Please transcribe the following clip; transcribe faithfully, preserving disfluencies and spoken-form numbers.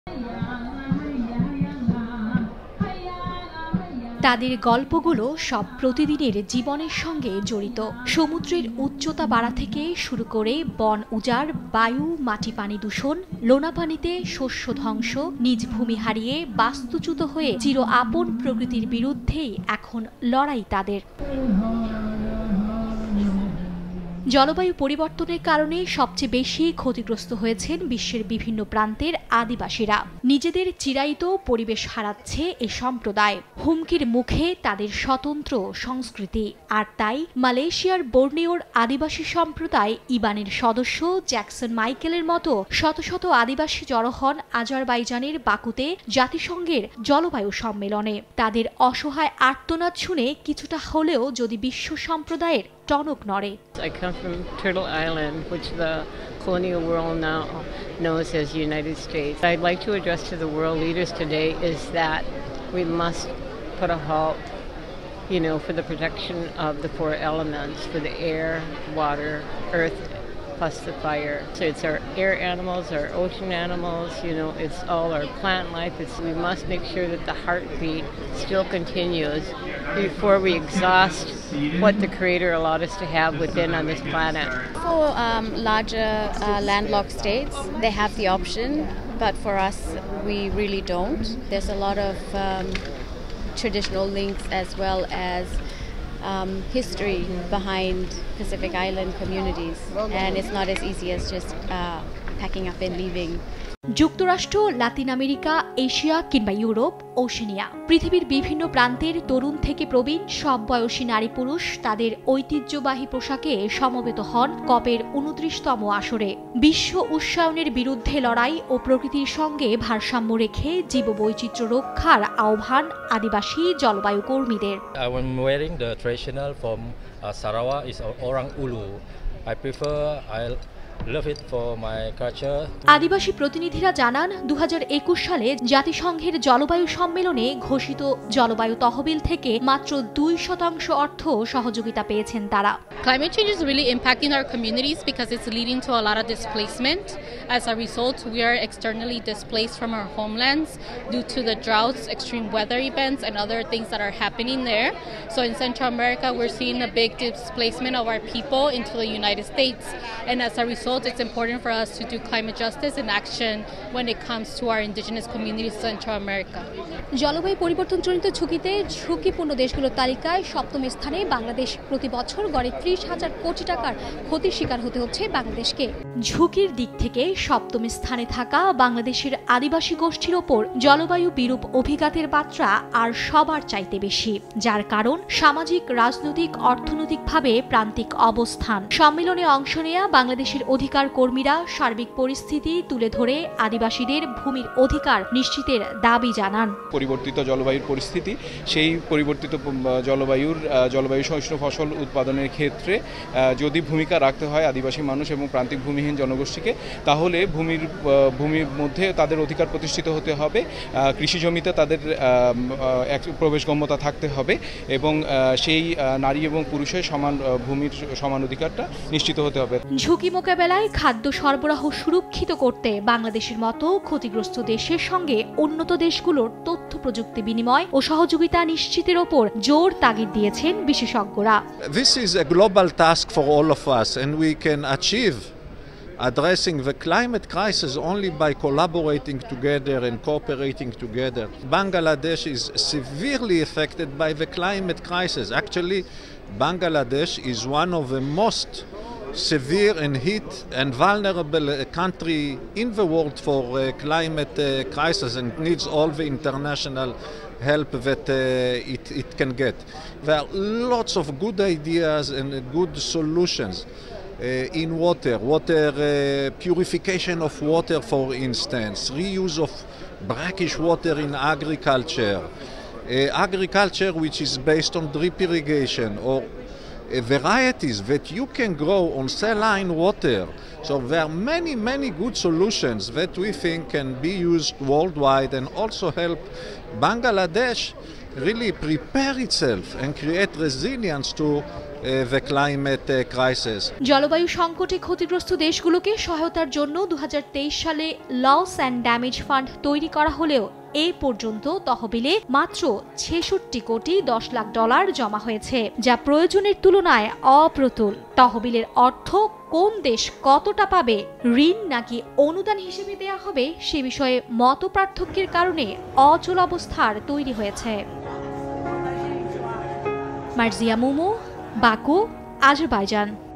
তাদের গল্পগুলো সব প্রতিদিনের জীবনের সঙ্গে জড়িত। সমুদ্রের উচ্চতা বাড়া থেকে শুরু করে বন উজাড়, বায়ু, মাটি, পানি দূষণ, লোনা পানিতে শস্য ধ্বংস, নিজ ভূমি হারিয়ে বাস্তুচ্যুত হয়ে চির আপন প্রকৃতির বিরুদ্ধেই এখন লড়াই তাদের। জলবায়ু পরিবর্তনের কারণে সবচেয়ে বেশি ক্ষতিগ্রস্ত হয়েছেন বিশ্বের বিভিন্ন প্রান্তের আদিবাসীরা। নিজেদের চিরায়িত পরিবেশ হারাচ্ছে এ সম্প্রদায়। হুমকির মুখে তাদের স্বতন্ত্র সংস্কৃতি। আর তাই মালয়েশিয়ার বর্নিওর আদিবাসী সম্প্রদায় ইবানের সদস্য জ্যাকসন মাইকেলের মতো শত শত আদিবাসী জড়ো হন আজারবাইজানের বাকুতে জাতিসংঘের জলবায়ু সম্মেলনে। তাদের অসহায় আর্তনাদ শুনে কিছুটা হলেও যদি বিশ্ব সম্প্রদায়ের টনক নড়ে। I come from Turtle Island, which the colonial world now knows as the United States. I'd like to address to the world leaders today is that we must put a halt, you know, for the protection of the four elements, for the air, water, earth, plus the fire. So it's our air animals, our ocean animals, you know, it's all our plant life. It's, we must make sure that the heartbeat still continues before we exhaust what the Creator allowed us to have within on this planet. For um, larger uh, landlocked states, they have the option, but for us, we really don't. There's a lot of um, traditional links as well as Um, history behind Pacific Island communities, and it's not as easy as just uh, packing up and leaving. যুক্তরাষ্ট্র, Latin America, Asia কিংবা Europe, Oceania, পৃথিবীর বিভিন্ন প্রান্তের তরুণ থেকে প্রবীণ সব বয়সী নারী পুরুষ তাদের ঐতিহ্যবাহী পোশাকে সমবেত হন কপের উনত্রিশতম আসরে। বিশ্ব উষ্ণায়নের বিরুদ্ধে লড়াই ও প্রকৃতির সঙ্গে ভারসাম্য রেখে জীববৈচিত্র্য রক্ষার আহ্বান আদিবাসী জলবায়ু কর্মীদের। I'm wearing the traditional from uh, Sarawak is Orang Ulu. I prefer I love it for my culture. আদিবাসী প্রতিনিধিরা জানান দু হাজার একুশ সালে জাতিসংঘের জলবায়ু সম্মেলনে ঘোষিত জলবায়ু তহবিল থেকে মাত্র দুই শতাংশ অর্থ সহযোগিতা পেয়েছেন তারা। Climate change is really impacting our communities because it's leading to a lot of displacement. As a result, we are externally displaced from our homelands due to the droughts, extreme weather events, and other things that are happening there. So in Central America, we're seeing a big displacement of our people into the United States. And as a result, it's important for us to do climate justice and action when it comes to our indigenous communities in Central America. জলবায়ু পরিবর্তনজনিত ঝুঁকিতে ঝুঁকিপূর্ণ দেশগুলোর তালিকায় সপ্তম স্থানে বাংলাদেশ। প্রতি বছর গড়ে ত্রিশ হাজার কোটি টাকার ক্ষতির শিকার হতে হচ্ছে বাংলাদেশকে। ঝুঁকির দিক থেকে সপ্তম স্থানে থাকা বাংলাদেশের আদিবাসী গোষ্ঠীর ওপর জলবায়ু বিরূপ অভিঘাতের মাত্রা আর সবার চাইতে বেশি, যার কারণ সামাজিক, রাজনৈতিক, অর্থনৈতিকভাবে প্রান্তিক অবস্থান। সম্মেলনে অংশ নেয়া বাংলাদেশের অধিকার কর্মীরা সার্বিক পরিস্থিতি তুলে ধরে আদিবাসীদের ভূমির অধিকার নিশ্চিতের দাবি জানান। পরিবর্তিত জলবায়ুর পরিস্থিতি, সেই পরিবর্তিত জলবায়ুর জলবায়ু সহিষ্ণু ফসল উৎপাদনের ক্ষেত্রে যদি ভূমিকা রাখতে হয় আদিবাসী মানুষ এবং প্রান্তিক ভূমিহীন জনগোষ্ঠীকে, তাহলে ভূমির ভূমির মধ্যে তাদের অধিকার প্রতিষ্ঠিত হতে হবে, কৃষি জমিতে তাদের প্রবেশগম্যতা থাকতে হবে এবং সেই নারী এবং পুরুষের সমান ভূমির সমান অধিকারটা নিশ্চিত হতে হবে। ঝুঁকি মোকাবেলায় খাদ্য সরবরাহ সুরক্ষিত করতে বাংলাদেশের মতো ক্ষতিগ্রস্ত দেশের সঙ্গে উন্নত দেশগুলোর তথ্য প্রযুক্তি বিনিময় ও সহযোগিতা নিশ্চিতের ওপর জোর তাগিদ দিয়েছেন বিশেষজ্ঞরা। This is a global task for all of us, and we can achieve addressing the climate crisis only by collaborating together and cooperating together. Bangladesh is severely affected by the climate crisis. Actually, Bangladesh is one of the most severe and heat and vulnerable country in the world for uh, climate uh, crisis and needs all the international help that uh, it, it can get. There are lots of good ideas and good solutions uh, in water, water uh, purification of water, for instance, reuse of brackish water in agriculture, uh, agriculture which is based on drip irrigation, or varieties that you can grow on saline water. So there are many, many good solutions that we think can be used worldwide and also help Bangladesh really prepare itself and create resilience to the climate uh, crisis. জলবায়ু সংকটে ক্ষতিগ্রস্ত দেশগুলোকে সহায়তার জন্য দু হাজার তেইশ সালে লস অ্যান্ড ড্যামেজ ফান্ড তৈরি করা হলেও এ পর্যন্ত তহবিলে মাত্র ছেষট্টি কোটি দশ লাখ ডলার জমা হয়েছে, যা প্রয়োজনের তুলনায় অপ্রতুল। তহবিলের অর্থ কোন দেশ কতটা পাবে, ঋণ নাকি অনুদান হিসেবে দেয়া হবে, সে বিষয়ে মতপার্থক্যের কারণে অচল অবস্থার তৈরি হয়েছে। Marzia Mumu, Baku, Azerbaijan.